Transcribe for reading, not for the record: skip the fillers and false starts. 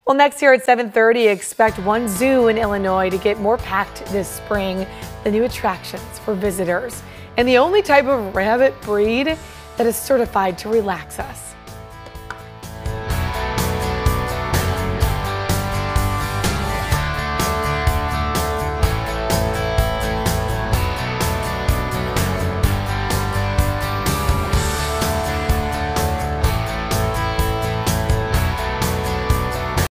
Well, next year at 7:30, expect one zoo in Illinois to get more packed this spring. The new attractions for visitors and the only type of rabbit breed that is certified to relax us.